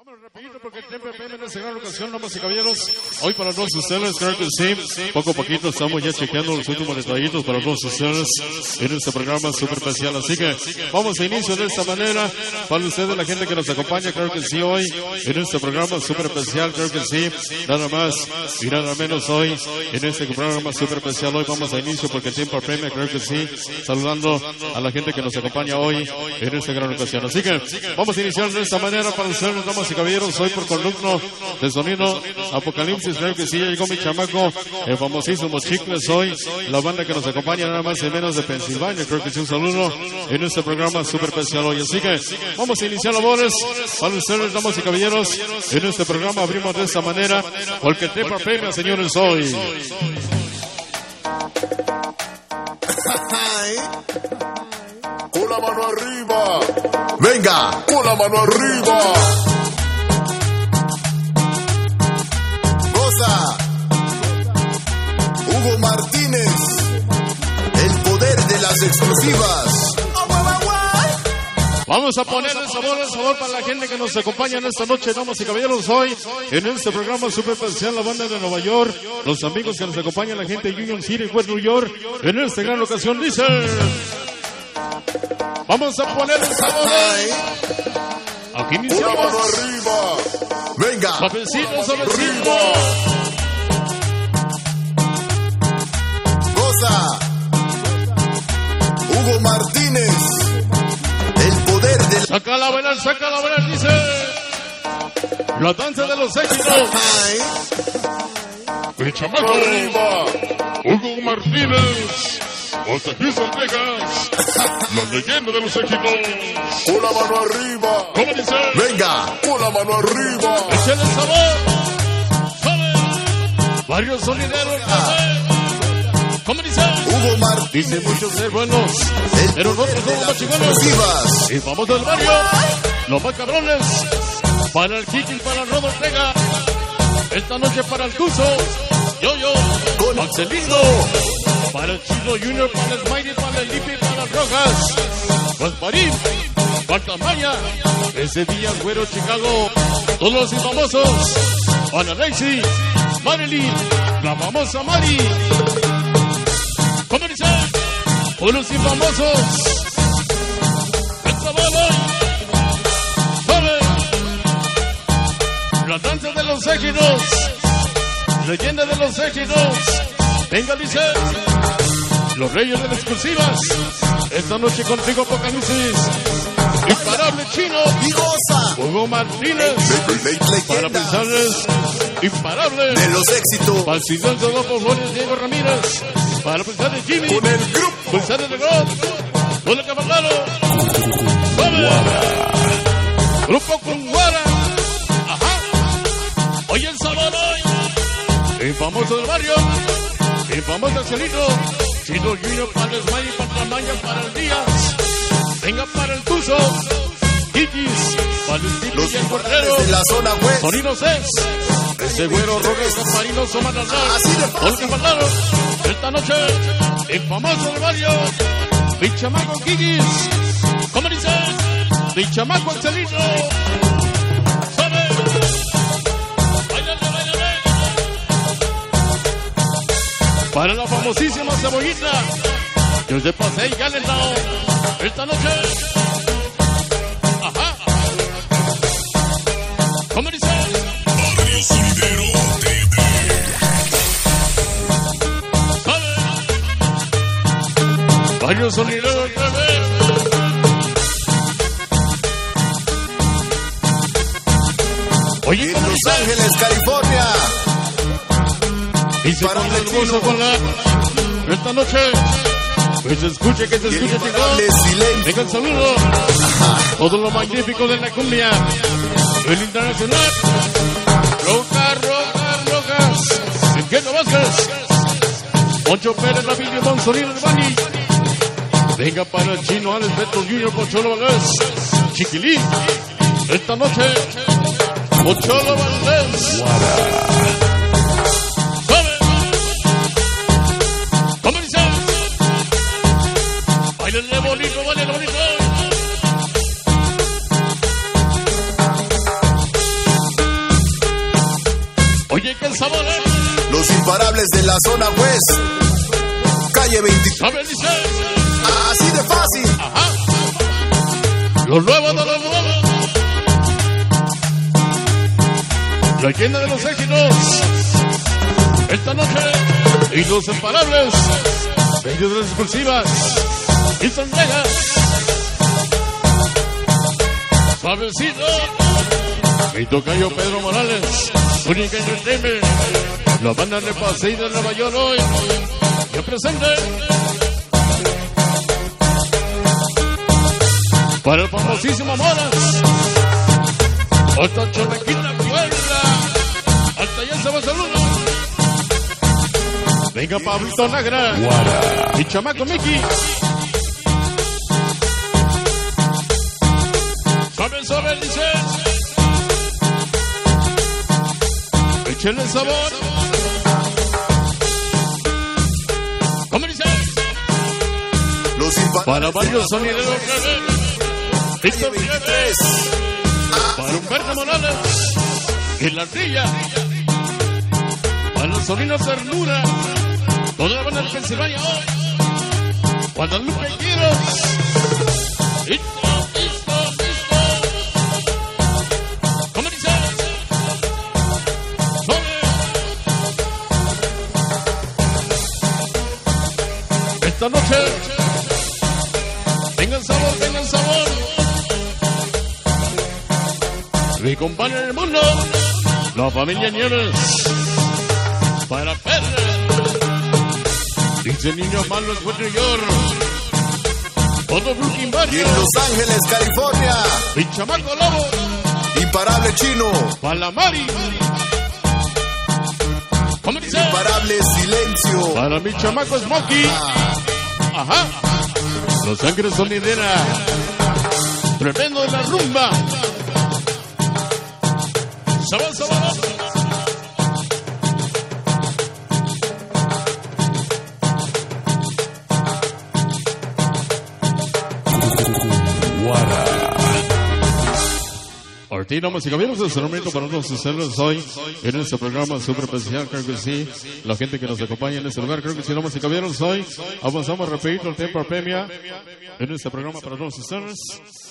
Rapidito porque el tiempo en esta gran ocasión, damas y caballeros. Hoy para todos ustedes, creo que sí, poco a poquito estamos ya chequeando los últimos detallitos para todos ustedes en este programa súper especial. Así que vamos a inicio de esta manera. Para ustedes, la gente que nos acompaña, creo que sí, hoy en este programa súper especial, creo que sí, nada más y nada menos hoy en este programa súper especial. Hoy vamos a inicio porque el tiempo apremia, creo que sí, saludando a la gente que nos acompaña hoy en esta gran ocasión. Así que vamos a iniciar de esta manera para ustedes, damas y caballeros. Hoy por columno de sonido Apocalipsis, creo que sí, ya llegó mi chamaco, el famosísimo Chicles. Hoy la banda que nos acompaña nada más y menos de Pensilvania, creo que sí, un saludo en este programa súper especial hoy. Así que vamos a iniciar labores para ustedes, damas y caballeros, en este programa. Abrimos de esta manera porque el tiempo apremia, señores, hoy. Con la mano arriba. Venga, con la mano arriba. Goza. Hugo Martínez. El poder de las exclusivas. Vamos a poner el sabor para la gente que nos acompaña en esta noche, damas y caballeros, hoy en este programa súper especial, la banda de Nueva York, los amigos que nos acompañan, la gente de Union City, West New York, en esta gran ocasión, dice... Vamos a poner el sabor. Aquí iniciamos. Una mano arriba. Venga. Suavecito, suavecito. Goza. Hugo Martínez. El poder del... Saca la bailar, dice. La danza de los éxitos. El chamaco. Arriba. Hugo Martínez. Hasta Houston, Texas. La leyenda de los éxitos. Con la mano arriba. ¿Cómo dice? Venga. Con la mano arriba. Échale el sabor. Sabe. Varios sonideros. ¿Cómo dice? Hugo Martínez. Dice muchos ser buenos, pero nosotros somos más chingones. Y vamos del barrio, los más cabrones. Para el Kiki, para el Rodo Ortega. Esta noche para el Tuzo. Yo, con Axelito. Para el Chino Junior, para el Smiley, para el Lipi, para las Rojas. Gasparín, para Tamaya. Ese día, Güero, Chicago. Todos los famosos. Para Lacey, Marilyn, la famosa Mari. ¿Cómo dice? Unos infamosos. El sábado. ¿Sabe? La danza de los éxitos. Leyenda de los éxitos. Venga, dice. Los reyes de las exclusivas. Esta noche contigo, Apocalipsis. Imparable Chino. Y goza. Hugo Martínez. Para pensarles. Imparable. De los éxitos. Para el Sidón de Adolfo Flores, Diego Ramírez. Para pensar de Jimmy. Con el grupo. Pulsar de God. Con el Caballero. Grupo con Guara. Ajá. Hoy el sábado. El famoso del barrio. El famoso Celito. Chino Junior para el Smiley, para la Maya, para el Díaz. Venga para el Tuzo. Kikis. Para el Steve Los y el Cordero. de la zona west. Sonidos es. Ese güero Robles Gasparino Somanazar. Así de Con el Caballero. Esta noche. El famoso del barrio. Mi chamaco Kikis. ¿Cómo dice? Mi chamaco Angelito. ¿Sabe? Báilale, báilale. Para la famosísima Cebollita. Yo se pasé y calentado. Esta noche. Ajá. ¿Cómo dice? Barrio Sonidero TV. ¿Sabe? Barrio Sonidero TV. Oye, En ¿cómo Los dice? Ángeles, California. Dice con el gozo con la... Esta noche... Que se escuche, Y el chicos. imparable silencio. Venga el saludo. Todo lo magnífico de la cumbia. El internacional. Rojas. Enrique Vázquez. Poncho Pérez, Ravillo, Monzonil, Bani. Venga para el Chino, Alex Beto Junior, Pocholo Valdés. Chiquilín. Esta noche. Pocholo Valdés. ¿Sabe? ¿Cómo dice? Báilenle bonito, báilenle bonito. el sabor, Los imparables de la zona West. Calle 23. ¿Sabe, dice? Así de fácil. Ajá. Los nuevos de los nuevos. La leyenda de los éxitos. Esta noche. Y los imparables. 23 exclusivas. Y son megas. Suavecito. Mi tocayo Pedro Morales. Única Entertainment. La banda de Paseo de Nueva York hoy. Ya presente. Para el famosísimo Moras. Otra Chorrequita Puebla. Hasta allá se va saludo. Venga Pablito Nagra. Mi chamaco Mickey. Suave, dice. Échenle el sabor. ¿Cómo dice? Los imparables. Para varios sonideros. Víctor 23. Para Humberto Morales. Y la ardilla. Para los sonidos ternura. Toda la banda de Pensilvania hoy. Guadalupe Quiros. Listo. ¿Cómo dice? Sobre. Esta noche. Tengan sabor. Mi compadre del mundo, la familia Nieves, para Perra, dice niños malos fue New York, todo Brooklyn Y Barrio, en Los Ángeles, California. mi chamaco Lobo, Imparable Chino. para la Mari, ¿cómo dice? Imparable Silencio. Para mi chamaco Smokey, ajá, Los Ángeles Sonidera, tremendo de la rumba. Sabor. Ortiz, damas y caballeros, es el momento para nosotros hacerlos hoy en este programa súper especial, creo que sí. La gente que nos acompaña en este lugar, creo que sí, damas y caballeros, hoy avanzamos rapidito el tiempo premia en este programa para nosotros hacerlos.